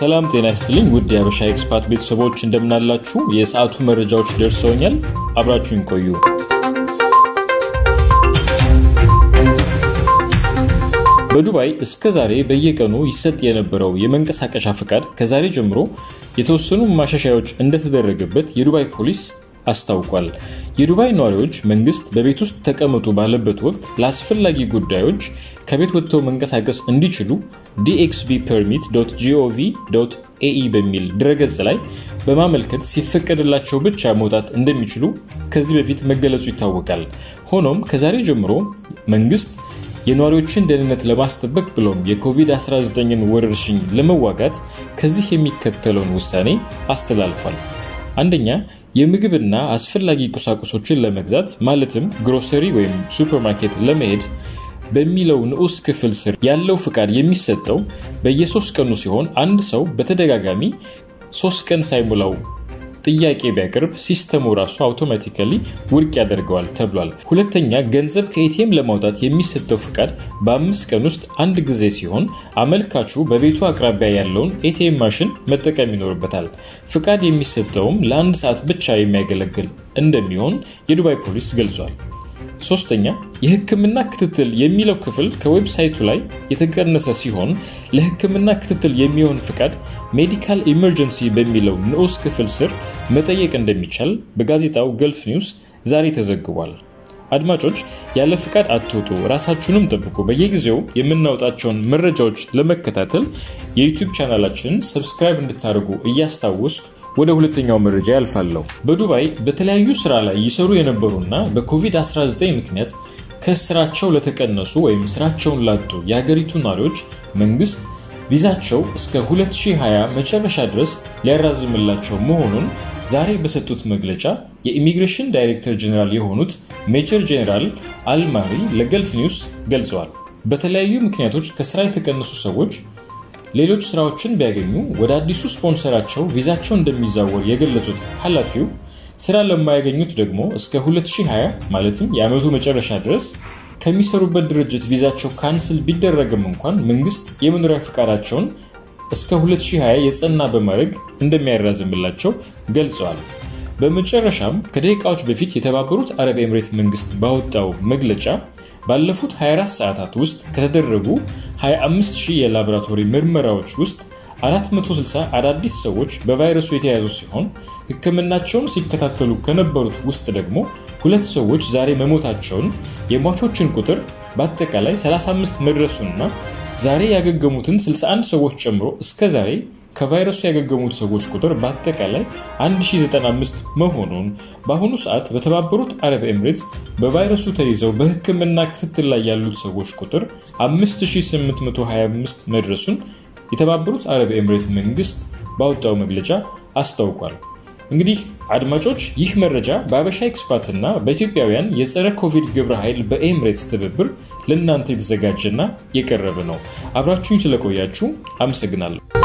ሰላም ጤና ይስጥልኝ ውድ የሀበሻ ኤክስፓት ቤተሰቦች እንደምናላችሁ የሰዓቱ መረጃዎች ደርሰውኛል አብራችሁን ቆዩ በዱባይ እስከ ዛሬ በየቀኑ ይሰጥ የነበረው የመንቀሳቀሻ ፍቃድ ከዛሬ ጀምሮ የተወሰኑ ማሻሻያዎች እንደተደረገበት የዱባይ ፖሊስ አስታውቋል የዱባይ ነዋሪዎች መንግስት በቤት ውስጥ ተቀመጡ ባለበት ወቅት ለአስፈላጊ ጉዳዮች ከቤት ወጥተው መንቀሳቀስ እንዲችሉ dxbpermit.gov.ae በሚል ድረገጽ ላይ በማመልከት ሲፈቀድላቸው ብቻ መውጣት እንደሚችሉ ከዚህ በፊት መገለጹ ይታወቃል ሆኖም ከዛሬ ጀምሮ መንግስት የነዋሪዎችን ደህንነት ለማስጠበቅ ብሎም የኮቪድ-19ን ወረርሽኝ ለመዋጋት ከዚህ የሚከተለውን ውሳኔ አስተላልፏል አንደኛ የምግብና አስፈላጊ ቁሳቁሶችን ለመግዛት ማለትም ግሮሰሪ ወይም ሱፐርማርኬት ለመሄድ በሚለው ንዑስ ክፍል ስር ያለው ፍቃድ የሚሰጠው በየ3 ቀኑ ሲሆን አንድ ሰው በተደጋጋሚ 3 ቀን ሳይሞላው ጥያቄ ቢያቀርብ ሲስተሙ ራሱ አውቶማቲካሊ ውድቅ ያደርገዋል ተብሏል ሁለተኛ ገንዘብ ከኤቲኤም ለማውጣት የሚሰጠው ፍቃድ በ5 ቀን ውስጥ አንድ ጊዜ ሲሆን አመልካቹ በቤቱ አቅራቢያ ያለውን ኤቲኤም ማሽን መጠቀም ይኖርበታል ፍቃድ የሚሰጠውም ለ1 ሰዓት ብቻ የሚያገለግል እንደሚሆን የዱባይ ፖሊስ ገልጿል ሶስተኛ የህክምና ክትትል የሚለው ክፍል ከዌብሳይቱ ላይ የተቀነሰ ሲሆን ለህክምና ክትትል የሚሆን ፍቃድ ሜዲካል ኢመርጀንሲ በሚለው ንዑስ ክፍል ስር መጠየቅ እንደሚቻል በጋዜጣው ገልፍ ኒውስ ዛሬ ተዘግቧል አድማጮች ያለ ፍቃድ አትወጡ ራሳችሁንም ጠብቁ በየጊዜው የምናወጣቸውን መረጃዎች ለመከታተል የዩቲዩብ ቻናላችንን ሰብስክራይብ እንድታደርጉ እያስታወስኩ ወደ ሁለተኛው መረጃ ያልፋለሁ በዱባይ በተለያዩ ስራ ላይ ይሰሩ የነበሩና በኮቪድ-19 ምክንያት ከስራቸው ለተቀነሱ ወይም ስራቸውን ላጡ የሀገሪቱ ነዋሪዎች መንግስት ቪዛቸው እስከ 2020 መጨረሻ ድረስ ሊያራዝምላቸው መሆኑን ዛሬ በሰጡት መግለጫ የኢሚግሬሽን ዳይሬክተር ጀነራል የሆኑት ሜጀር ጀነራል አልማሪ ለገልፍ ኒውስ ገልጸዋል በተለያዩ ምክንያቶች ከስራ የተቀነሱ ሰዎች ሌሎች ስራዎችን ቢያገኙ ወደ አዲሱ ስፖንሰራቸው ቪዛቸው እንደሚዛወር የገለጹት ኃላፊው ስራ ለማያገኙት ደግሞ እስከ 2020 ማለትም የዓመቱ መጨረሻ ድረስ ከሚሰሩበት ድርጅት ቪዛቸው ካንስል ቢደረግም እንኳን መንግስት የመኖሪያ ፍቃዳቸውን እስከ 2020 የጸና በማድረግ እንደሚያራዝምላቸው ገልጸዋል በመጨረሻም ከደቂቃዎች በፊት የተባበሩት አረብ ኤምሬት መንግስት ባወጣው መግለጫ ባለፉት 24 ሰዓታት ውስጥ ከተደረጉ 25000 የላቦራቶሪ ምርመራዎች ውስጥ 460 አዳዲስ ሰዎች በቫይረሱ የተያዙ ሲሆን ህክምናቸውን ሲከታተሉ ከነበሩት ውስጥ ደግሞ 2 ሰዎች ዛሬ መሞታቸውን የሟቾችን ቁጥር በአጠቃላይ 35 መድረሱና ዛሬ ያገገሙትን 61 ሰዎች ጨምሮ እስከ ዛሬ ከቫይረሱ ያገገሙት ሰዎች ቁጥር በአጠቃላይ 1095 መሆኑን በአሁኑ ሰዓት በተባበሩት አረብ ኤምሬትስ በቫይረሱ ተይዘው በህክምና ክትትል ላይ ያሉት ሰዎች ቁጥር 5825 መድረሱን የተባበሩት አረብ ኤምሬት መንግስት ባወጣው መግለጫ አስታውቋል እንግዲህ አድማጮች ይህ መረጃ በሀበሻ ኤክስፓት እና በኢትዮጵያውያን የጸረ ኮቪድ ግብረ ኃይል በኤምሬትስ ትብብር ለእናንተ የተዘጋጀና የቀረበ ነው አብራችሁን ስለቆያችሁ አመሰግናለሁ